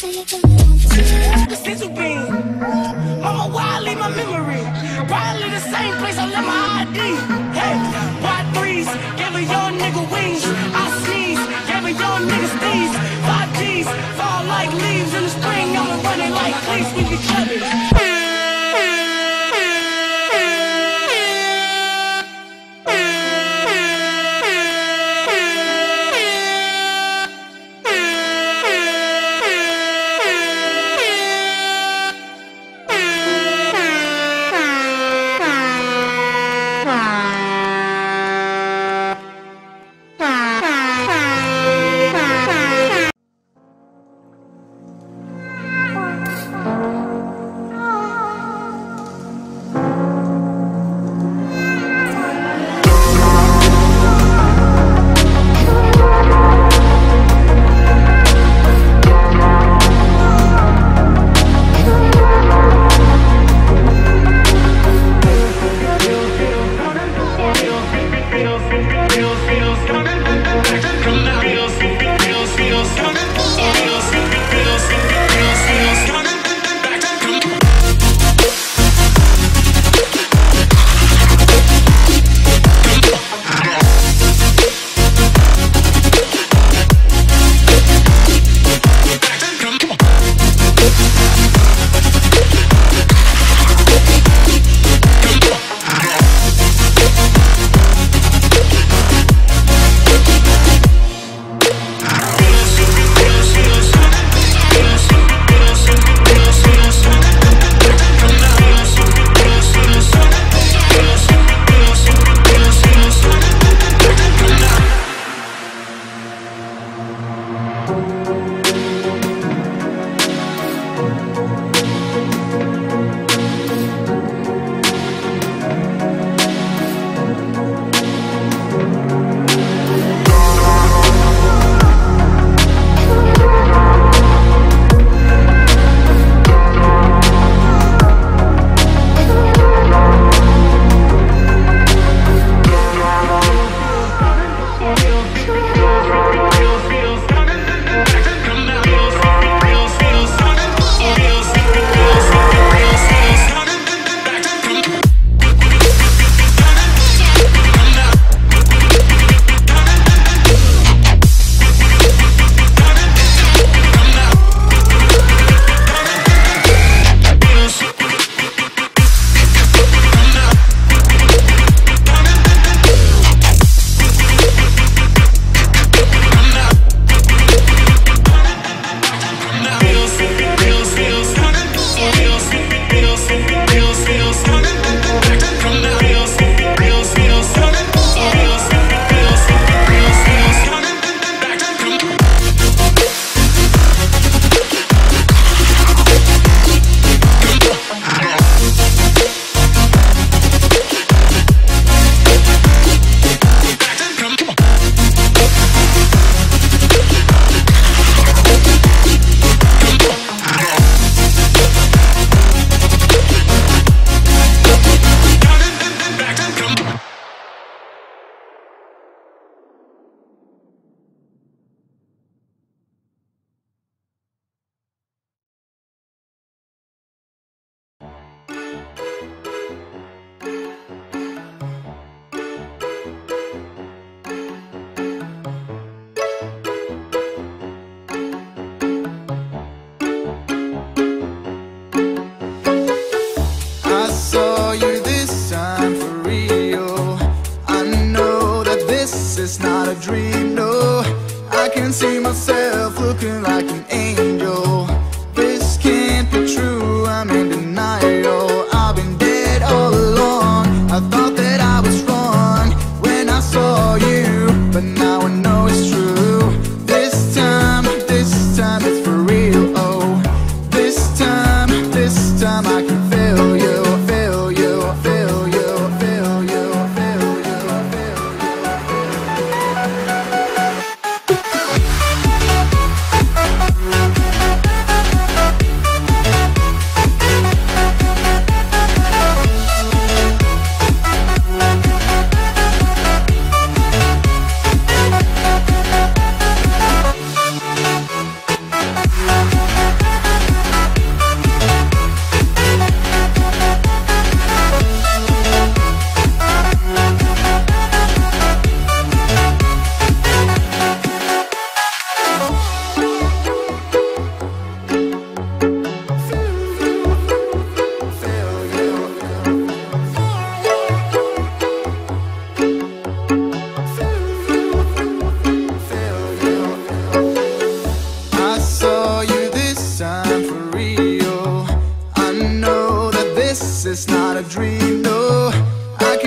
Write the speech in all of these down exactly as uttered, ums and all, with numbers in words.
Since you been, mama, why I leave my memory? Probably the same place I left my I D. Hey, Y threes, gave a young nigga wings. I sneeze, gave a young nigga sneeze. Five G's, fall like leaves in the spring. I'm running like cleats, we be clubbing. It's not a dream, no. I can see myself looking like an angel. This can't be true, I'm in denial. I've been dead all along. I thought that I was wrong when I saw you, but now I know it's true. This time, this time it's for real, oh. This time, this time I can feel you, feel you, feel you, feel you, feel you, feel you.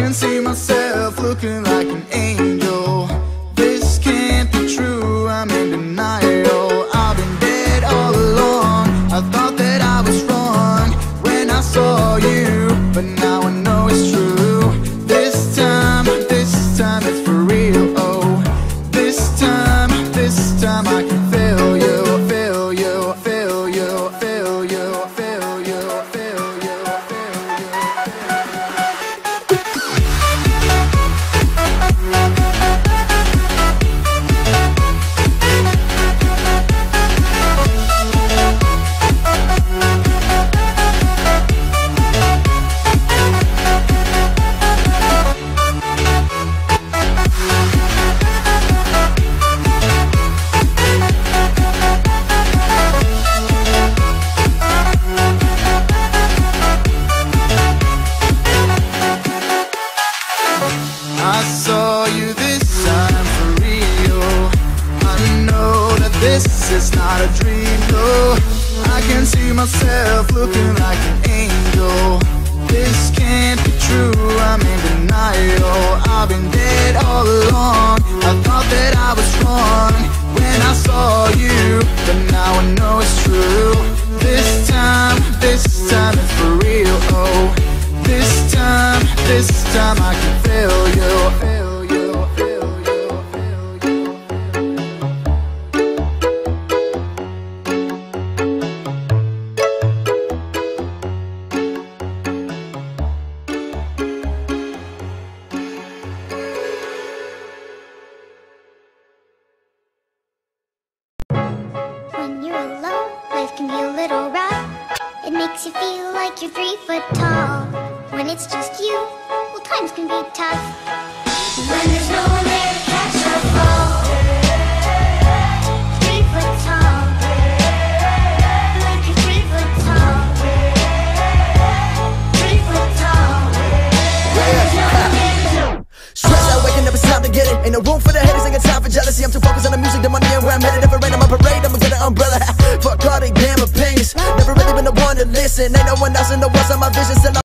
can see myself looking like an angel. This can't be true, I'm in denial. I've been dead all along. I thought that I was wrong when I saw you, but now I know it's true. This time, this time it's for real. Oh, this time, this time I can feel you, feel you, feel you, feel you, feel you, feel you, feel you. I saw you this time for real. I know that this is not a dream, no. I can see myself looking like an angel. This can't be true, I'm in denial. I've been dead all along. I thought that I was wrong when I saw you, but now I know it's true. This time, this time it's for real. Oh, this time, this time I can feel you, feel you, feel you, feel you. When you're alone, life can be a little rough. It makes you feel like you're three foot tall. When it's just you, well, times can be tough. When there's no one there to catch your fall. Three foot tall. Like you're three foot tall. Three foot tall. When there's no one there to Stress out, waking up, it's time to get it. Ain't no room for the haters, ain't got time for jealousy. I'm too focused on the music, the money, and where I'm headed. If it rain on my parade, I'ma get an umbrella. Fuck all they damn opinions. Never really been the one to listen. Ain't no one else in the world on my vision. Still